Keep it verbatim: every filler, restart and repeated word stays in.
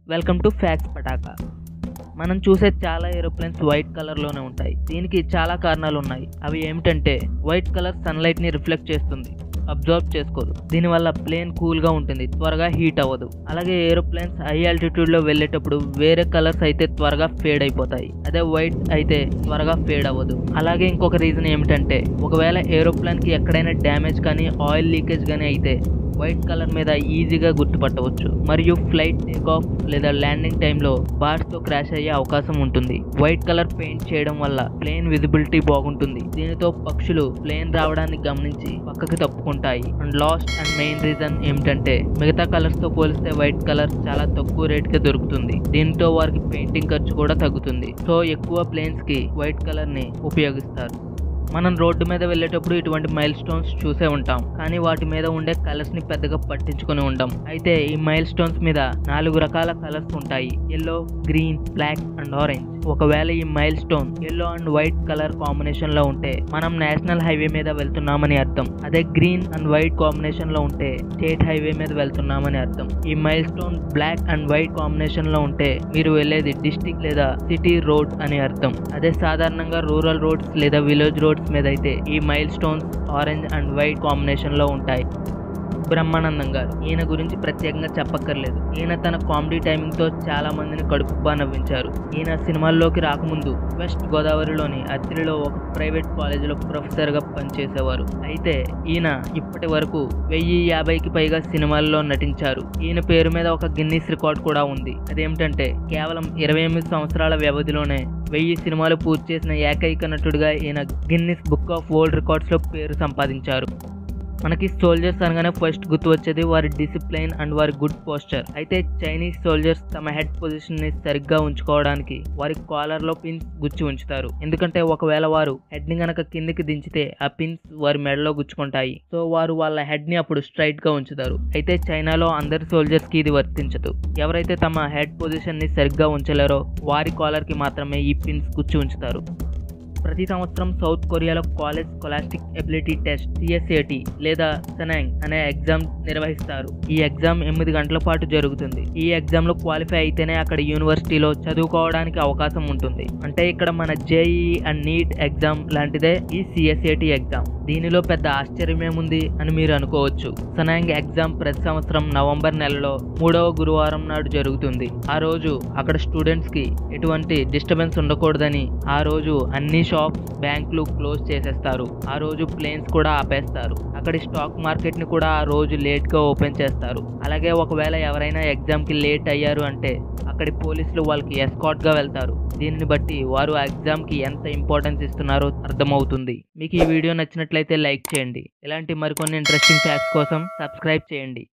Welcome to fax Pataka. మనం చూసే చాలా ఏరోప్లేన్స్ వైట్ కలర్లోనే ఉంటాయి. దీనికి చాలా కారణాలు ఉన్నాయి. అవి ఏమిటంటే, వైట్ కలర్ సన్లైట్ని రిఫ్లెక్ట్ చేస్తుంది, అబ్జర్వ్ చేసుకోదు. దీనివల్ల ప్లేన్ కూల్గా ఉంటుంది, త్వరగా హీట్ అవ్వదు. అలాగే ఏరోప్లేన్స్ హై ఆల్టిట్యూడ్లో వెళ్ళేటప్పుడు వేరే కలర్స్ అయితే త్వరగా ఫేడ్ అయిపోతాయి, అదే వైట్ అయితే త్వరగా ఫేడ్ అవ్వదు. అలాగే ఇంకొక రీజన్ ఏమిటంటే, ఒకవేళ ఏరోప్లేన్కి ఎక్కడైనా డ్యామేజ్ కానీ ఆయిల్ లీకేజ్ కానీ అయితే వైట్ కలర్ మీద ఈజీగా గుర్తుపట్టవచ్చు. మరియు ఫ్లైట్ టేక్ ఆఫ్ లేదా ల్యాండింగ్ టైంలో బార్స్తో క్రాష్ అయ్యే అవకాశం ఉంటుంది. వైట్ కలర్ పెయింట్ చేయడం వల్ల ప్లేన్ విజిబిలిటీ బాగుంటుంది. దీనితో పక్షులు ప్లేన్ రావడాన్ని గమనించి పక్కకి తప్పుకుంటాయి. And last and main reason ఏమిటంటే, మిగతా కలర్స్ తో పోలిస్తే వైట్ కలర్ చాలా తక్కువ రేట్ కి దొరుకుతుంది. దీంతో వారికి పెయింటింగ్ ఖర్చు కూడా తగ్గుతుంది. సో ఎక్కువ ప్లేన్స్ కి వైట్ కలర్ ని ఉపయోగిస్తారు. మనం రోడ్డు మీద వెళ్ళేటప్పుడు ఇటువంటి మైల్ స్టోన్స్ చూసే ఉంటాం, కానీ వాటి మీద ఉండే కలర్స్ ని పెద్దగా పట్టించుకొని ఉండం. అయితే ఈ మైల్ స్టోన్స్ మీద నాలుగు రకాల కలర్స్ ఉంటాయి: yellow, green, black and orange. ఒకవేళ ఈ milestone yellow and white colour combination లో ఉంటే మనం నేషనల్ హైవే మీద వెళ్తున్నామని అర్థం. అదే గ్రీన్ అండ్ వైట్ కాంబినేషన్ లో ఉంటే స్టేట్ హైవే మీద వెళ్తున్నామని అర్థం. ఈ milestone black and white combination లో ఉంటే మీరు వెళ్ళేది డిస్ట్రిక్ట్ లేదా సిటీ రోడ్ అని అర్థం. అదే సాధారణంగా రూరల్ రోడ్స్ లేదా విలేజ్ రోడ్స్ మీద అయితే ఈ milestones orange and white combination లో ఉంటాయి. బ్రహ్మానందం గారు, ఈయన గురించి ప్రత్యేకంగా చెప్పక్కర్లేదు. ఈయన తన కామెడీ టైమింగ్ తో చాలా మందిని కడుపుబ్బా నవ్వించారు. ఈయన సినిమాల్లోకి రాకముందు వెస్ట్ గోదావరిలోని అత్తిలిలో ఒక ప్రైవేట్ కాలేజీలో ప్రొఫెసర్ గా పనిచేసేవారు. అయితే ఈయన ఇప్పటి వరకు వెయ్యి యాభైకి పైగా సినిమాల్లో నటించారు. ఈయన పేరు మీద ఒక గిన్నీస్ రికార్డ్ కూడా ఉంది. అదేమిటంటే, కేవలం ఇరవై ఎనిమిది సంవత్సరాల వ్యవధిలోనే వెయ్యి సినిమాలు పూర్తి చేసిన ఏకైక నటుడిగా ఈయన Guinness book of world records లో పేరు సంపాదించారు. మనకి సోల్జర్స్ అనగానే ఫస్ట్ గుర్తు వచ్చేది వారి డిసిప్లైన్ అండ్ వారి గుడ్ పోస్చర్. అయితే చైనీస్ సోల్జర్స్ తమ హెడ్ పొజిషన్ ని సరిగ్గా ఉంచుకోవడానికి వారి కాలర్ లో పిన్స్ గుచ్చి ఉంచుతారు. ఎందుకంటే ఒకవేళ వారు హెడ్ ని గనక కిందికి దించితే ఆ పిన్స్ వారి మెడలో గుచ్చుకుంటాయి. సో వారు వాళ్ళ హెడ్ ని అప్పుడు స్ట్రైట్ గా ఉంచుతారు. అయితే చైనాలో అందరి సోల్జర్స్ కి ఇది వర్తించదు. ఎవరైతే తమ హెడ్ పొజిషన్ ని సరిగ్గా ఉంచలేరో వారి కాలర్ కి మాత్రమే ఈ పిన్స్ గుచ్చి ఉంచుతారు. ప్రతి సంవత్సరం సౌత్ కొరియాలో college scholastic ability test CSAT లేదా సెనాంగ్ అనే ఎగ్జామ్ నిర్వహిస్తారు. ఈ ఎగ్జామ్ ఎనిమిది గంటల పాటు జరుగుతుంది. ఈ ఎగ్జామ్ లో క్వాలిఫై అయితేనే అక్కడ యూనివర్సిటీలో చదువుకోవడానికి అవకాశం ఉంటుంది. అంటే ఇక్కడ మన జేఈఈ అండ్ నీట్ ఎగ్జామ్ లాంటిదే ఈ సిఎస్ఏటి ఎగ్జామ్. దీనిలో పెద్ద ఆశ్చర్యమేముంది అని మీరు అనుకోవచ్చు. సెనాంగ్ ఎగ్జామ్ ప్రతి సంవత్సరం నవంబర్ నెలలో మూడవ గురువారం నాడు జరుగుతుంది. ఆ రోజు అక్కడ స్టూడెంట్స్ కి ఎటువంటి డిస్టర్బెన్స్ ఉండకూడదని ఆ రోజు అన్ని షాప్స్, బ్యాంకులు క్లోజ్ చేసేస్తారు. ఆ రోజు ప్లేన్స్ కూడా ఆపేస్తారు. అక్కడి స్టాక్ మార్కెట్ ని కూడా ఆ రోజు లేట్ గా ఓపెన్ చేస్తారు. అలాగే ఒకవేళ ఎవరైనా ఎగ్జామ్ కి లేట్ అయ్యారు అంటే అక్కడి పోలీసులు వాళ్ళకి ఎస్కార్ట్ గా వెళ్తారు. దీనిని బట్టి వారు ఆ ఎగ్జామ్ కి ఎంత ఇంపార్టెన్స్ ఇస్తున్నారో అర్థమవుతుంది. మీకు ఈ వీడియో నచ్చినట్లయితే లైక్ చేయండి. ఇలాంటి మరికొన్ని ఇంట్రెస్టింగ్ ఫ్యాక్ట్స్ కోసం సబ్స్క్రైబ్ చేయండి.